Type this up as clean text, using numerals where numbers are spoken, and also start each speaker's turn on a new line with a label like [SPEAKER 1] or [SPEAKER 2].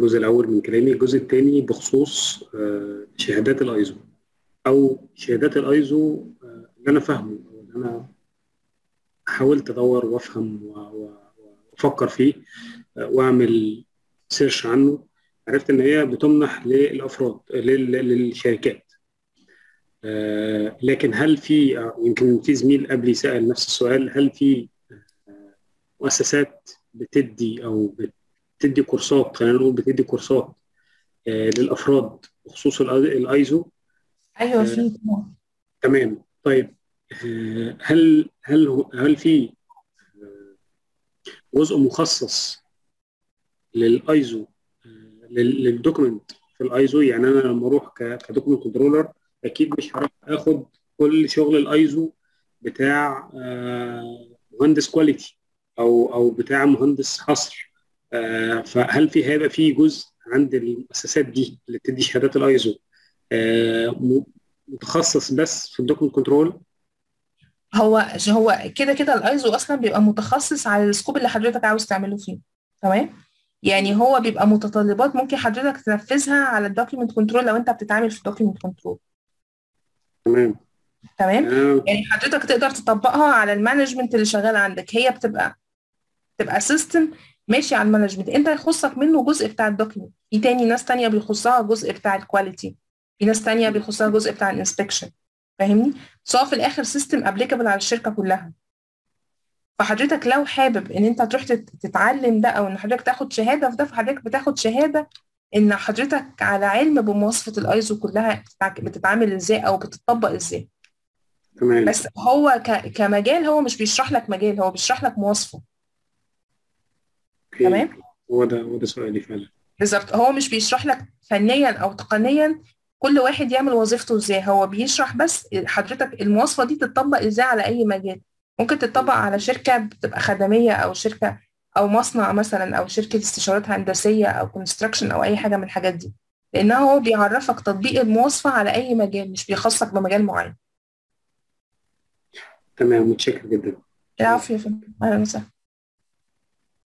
[SPEAKER 1] الجزء الاول من كلامي. الجزء الثاني بخصوص شهادات الايزو، او شهادات الايزو اللي انا فاهمه، او اللي انا حاولت ادور وافهم وافكر فيه، واعمل سيرش عنه. عرفت ان هي بتمنح للافراد، للشركات. لكن هل في يمكن في زميل قبلي سأل نفس السؤال، هل في مؤسسات بتدي او بتدي كورسات، خلينا نقول بتدي كورسات للافراد بخصوص الايزو؟
[SPEAKER 2] ايوه
[SPEAKER 1] آه،
[SPEAKER 2] في طبعا.
[SPEAKER 1] تمام. طيب، هل في جزء مخصص للايزو، للدوكيمنت في الايزو؟ يعني انا لما اروح كدوكيمنت كنترولر، اكيد مش هروح اخد كل شغل الايزو بتاع مهندس كواليتي او بتاع مهندس حصر. فهل هيبقى في جزء عند المؤسسات دي اللي بتدي شهادات الايزو متخصص بس في الدوكيمنت كنترول؟
[SPEAKER 2] هو كده كده الايزو اصلا بيبقى متخصص على السكوب اللي حضرتك عاوز تعمله فيه. تمام. يعني هو بيبقى متطلبات ممكن حضرتك تنفذها على الدوكيمنت كنترول لو انت بتتعامل في الدوكيمنت كنترول.
[SPEAKER 1] تمام.
[SPEAKER 2] تمام.
[SPEAKER 1] آه،
[SPEAKER 2] يعني حضرتك تقدر تطبقها على المانجمنت اللي شغال عندك. هي بتبقى سيستم ماشي على المانجمنت. انت يخصك منه جزء بتاع الدوكيمنت، في تاني ناس تانية بيخصها جزء بتاع الكواليتي، في ناس تانية بيخصها جزء بتاع الانسبكشن. فاهمني؟ سواء في الاخر سيستم ابليكابل على الشركة كلها. فحضرتك لو حابب ان انت تروح تتعلم ده، او ان حضرتك تاخد شهادة في ده، فحضرتك بتاخد شهادة ان حضرتك على علم بمواصفة الايزو كلها بتتعامل ازاي او بتطبق ازاي.
[SPEAKER 1] تمام.
[SPEAKER 2] بس هو كمجال هو مش بيشرح لك مجال، هو بيشرح لك مواصفة.
[SPEAKER 1] اوكي.
[SPEAKER 2] تمام.
[SPEAKER 1] هو ده سؤالي فعلا.
[SPEAKER 2] بالظبط، هو مش بيشرح لك فنيا او تقنيا كل واحد يعمل وظيفته ازاي. هو بيشرح بس حضرتك المواصفة دي تطبق ازاي على اي مجال. ممكن تطبق على شركة بتبقى خدمية، او شركة او مصنع مثلا، او شركة استشارات هندسية، او كونستراكشن، او اي حاجة من الحاجات دي. لانه هو بيعرفك تطبيق المواصفة على اي مجال، مش بيخصك بمجال معين.
[SPEAKER 1] تمام، متشكر جدا.
[SPEAKER 2] العفو يا فندم، اهلا وسهلا.